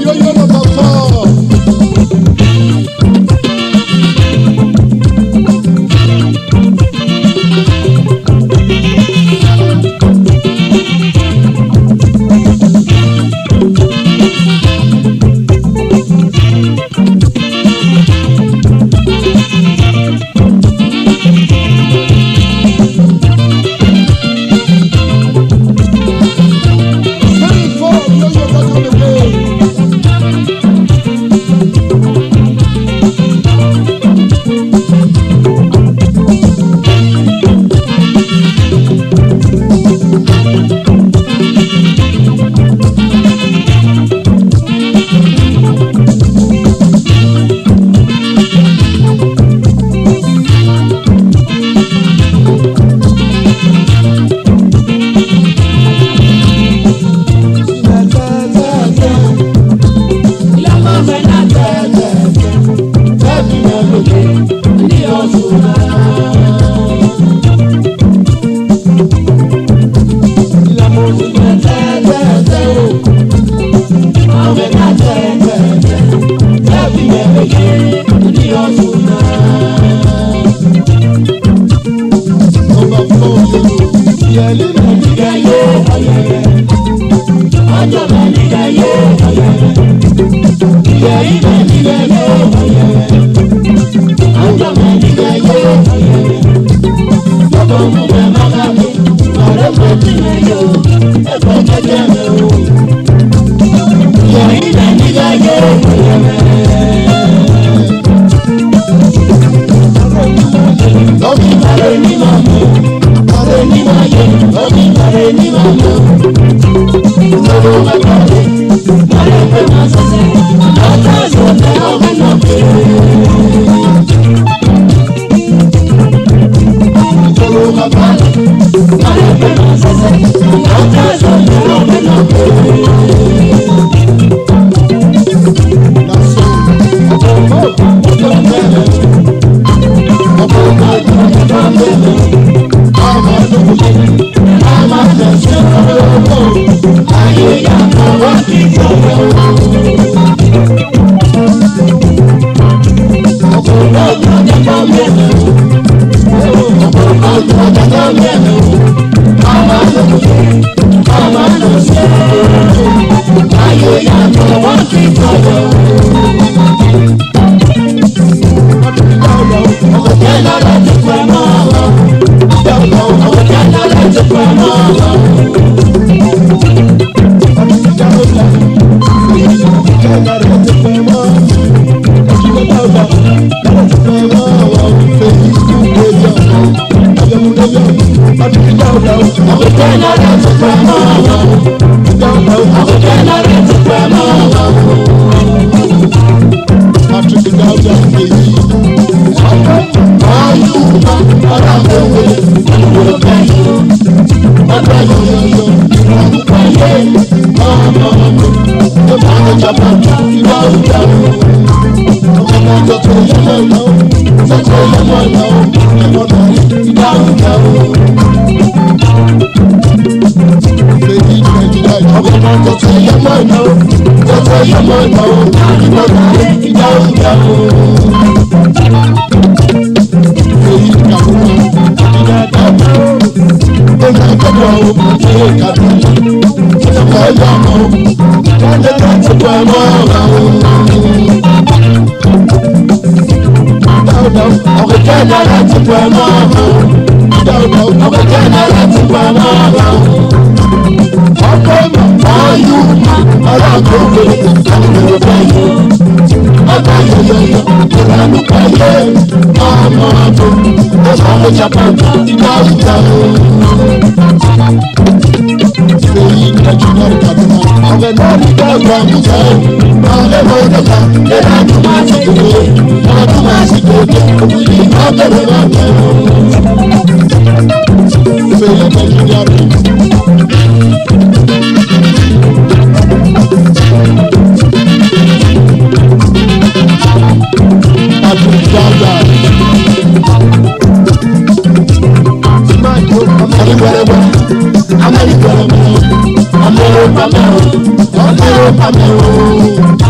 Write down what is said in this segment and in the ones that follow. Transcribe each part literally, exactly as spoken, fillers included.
I'm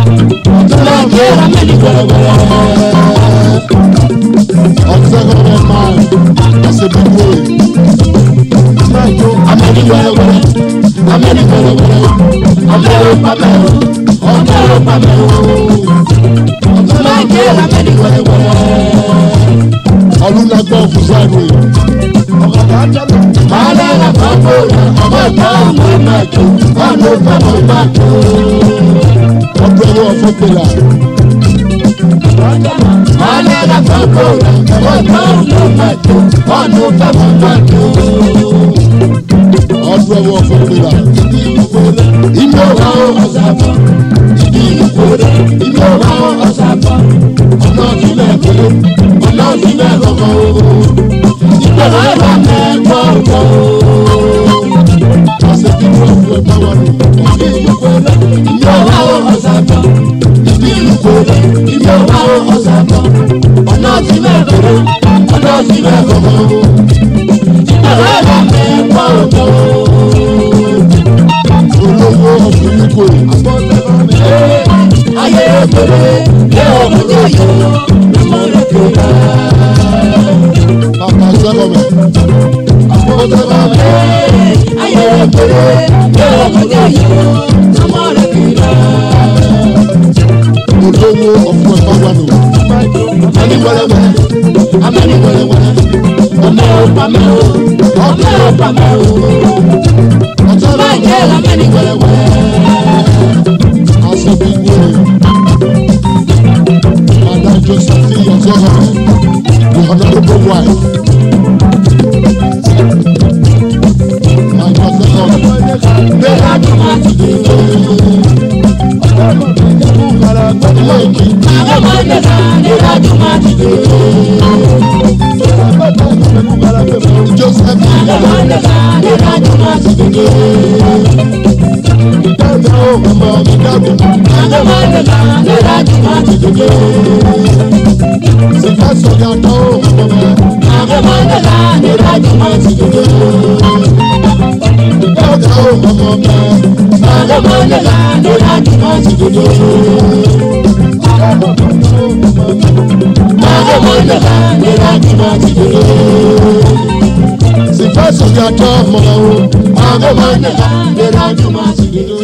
many well observe man as a big way I'm many well I'm many well I'm very pamel I'm very pamel I'm many well Oluna gbọ́ fún sáré. Màálẹ̀ la fọ́pọ̀ ọmọ ìta ọmọ ìmájò ọ̀nà ìfọ̀mọ̀ ìmájò. Ọdún ẹ̀rọ ọ̀fọ̀ pèlà. Màálẹ̀ la fọ́pọ̀ ọmọ ìta ọmọ ìmájò ọ̀nà ìfọ̀mọ̀ ìmájò. Ọdún ẹ̀rọ ọ̀fọ̀ pèlà. Ìmọ̀ ọ̀rọ̀ ọ̀sàbọ̀. Ìdí ìkórè. Ìmọ̀ ọ̀rọ̀ ọ̀sàbọ̀. Ọ̀nà ìfilẹ̀ kéré. Ọ̀nà ìfilẹ̀ kọ̀kọ̀ o. Ìgbàlá ìwà mẹ́kọ̀ ọ̀kọ̀ o. Ọ̀sẹ̀ kí wọ́n fi ọ̀pá wà lò. Ìdí ìkórè. Ìmọ̀ ọ̀rọ̀ ọ̀sàbọ̀. Ìdí ìkórè. Ìmọ̀ ọ̀rọ̀ ọ̀sàbọ̀. Ọ̀nà ìfilẹ̀ kéré. Ọ̀nà ìfilẹ̀ kọ̀kọ̀ o. Ìgbàlá ìwà mẹ́kọ̀ ọ̀kọ̀ o. Olówó ọ̀gbìn kò rí. Ayé òkèrè lé òkúté yòó lọ́mọ lókèrè. Papa sẹ́kọ̀mẹ̀. Ayé òkèrè lé òkúté yòó lọ́mọ lókèrè. Olówó ọ̀fun ẹ̀fọ́ wà lò. Amẹ́ni wẹ́lẹ́wẹ́lẹ́. Amẹ́ni wẹ́lẹ́wẹ́lẹ́. Ọmọ òpamẹ́ o. Ọmọ òpamẹ́ o. Ọjọ́ náà jẹ́ amẹ́ni wẹ́lẹ́wẹ́lẹ́. Aṣọ bí wúre. Madam Josephine Ozohore, the honorable wife. My Josephine, they had to want to do it. Josephine, Si paso ya tomo, hago manera, de la